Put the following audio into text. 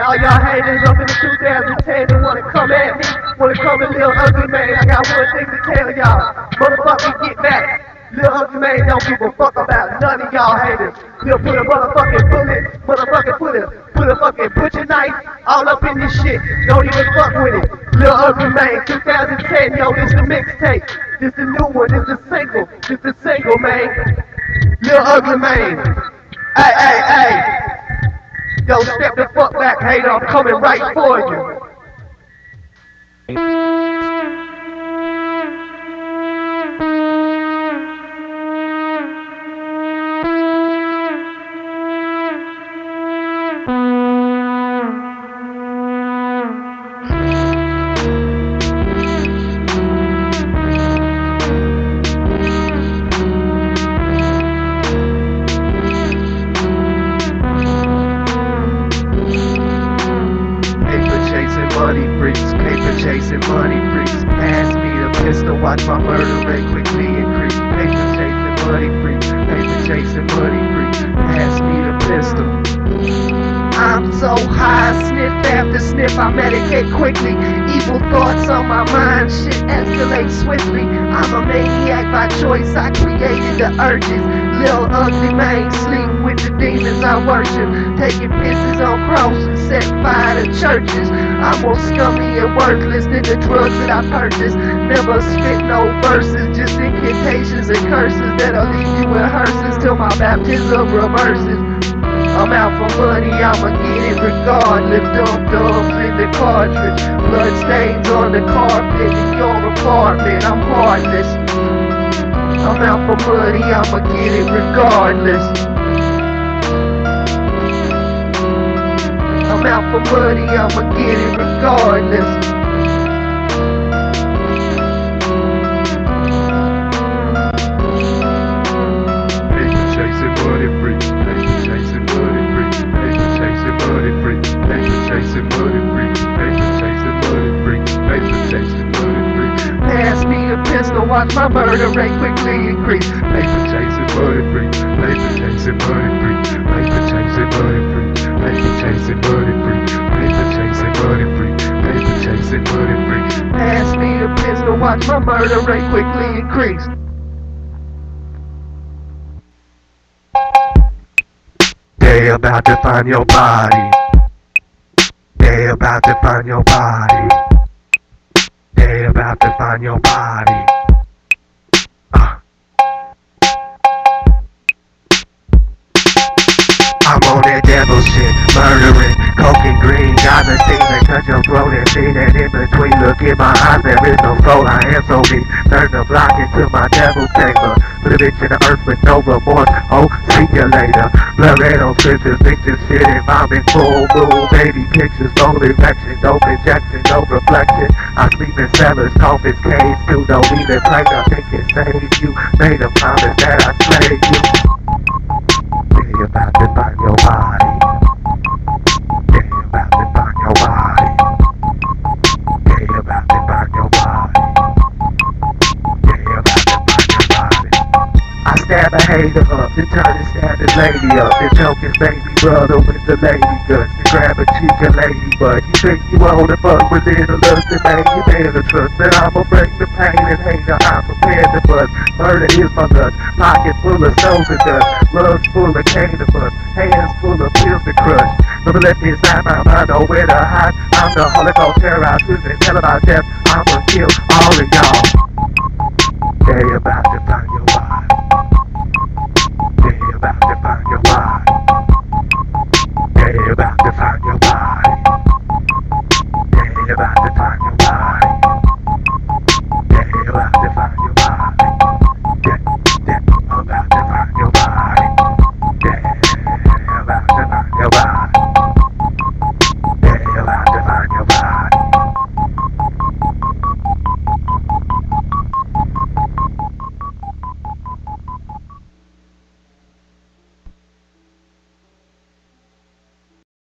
all y'all haters up in the 2010 that wanna come at me, wanna come at Lil Ugly Mane. I got one thing to tell y'all, motherfucker, get back. Lil Ugly Mane don't give a fuck about none of y'all haters. He'll put a motherfucking bullet, put a fucking butcher knife all up in this shit. Don't even fuck with it. Lil Ugly Mane, 2010, yo, this the mixtape. This the new one, this the single, man. Lil Ugly Mane. Hey. Yo, step the fuck back, hater, I'm coming right for you. Chasing money freaks, pass me the pistol, watch my murder rate quickly increase. Paper chasing money freaks, paper chasing money freaks, pass me the pistol. I'm so high, sniff after sniff, I medicate quickly. Evil thoughts on my mind, shit escalates swiftly. I'm a maniac by choice, I created the urges. Lil Ugly Mane, sleep with the demons I worship. Taking pisses on crosses, set fire to churches. I'm more scummy and worthless than the drugs that I purchased. Never spit no verses, just incantations and curses that'll leave you in hearses till my baptism reverses. I'm out for money, I'ma get it regardless. Dubs in the cartridge, blood stains on the carpet in your apartment. I'm heartless. I'm out for money, I'ma get it regardless. I'm out for money, I'ma get it regardless. Paper chasing money free, paper chasing money free, paper chasing money free, paper chasing money free, paper chasing money free, paper chasing money free. Pass me a pistol, watch my murder rate quickly increase. Paper chasing money free, paper chasing money free, paper chasing money free, paper chasing money free, paper chasing money free, paper chasing money free. Pass me a pistol, watch my murder rate quickly increase. They about to find your body. They about to find your body. They about to find your body. I'm on that devil shit, murdering, coke and green. Got the things that cut your throat and feed that in between. Look in my eyes, there is no soul, I am so mean. Turn the block into my devil chamber. Put a bitch in the earth with no remorse, oh, see you later. Blood red on scissors, bitches shit and vomit. Full moon, baby pictures, no erection, dope injection, no reflection. I sleep in cellars, coffins, caves, too, don't even play, nothing can save you. Made a promise that I slayed you. They about to find your body. They about to find your body. They about to find your body. They about to find your body. I stab a hater up, then turn and stab his lady up, then choke his baby brother with the lady guts, then grab a cheek and ladybug. You think you wanna fuck with little Ugly Mane? You better trust that I'ma break the pain and hater. I'm prepared to bust. Murder is my lust. Pocket full of stones and dust. Lungs full of cane to bust. Hands full of pills to crush. Never let me inside my mind know where to hide. I'm the Holocaust terrorized prison. Tell about death. I'ma kill all of y'all. They about to find your